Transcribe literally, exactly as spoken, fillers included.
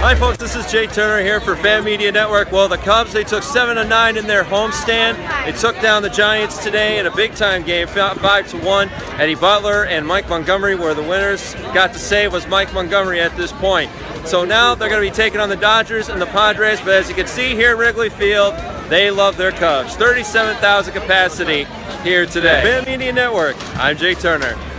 Hi folks, this is Jay Turner here for Fan Media Network. Well, the Cubs, they took seven to nine in their homestand. They took down the Giants today in a big-time game, five to one. Eddie Butler and Mike Montgomery were the winners. Got to say was Mike Montgomery at this point. So now they're going to be taking on the Dodgers and the Padres, but as you can see here at Wrigley Field, they love their Cubs. thirty-seven thousand capacity here today. Fan Media Network, I'm Jay Turner.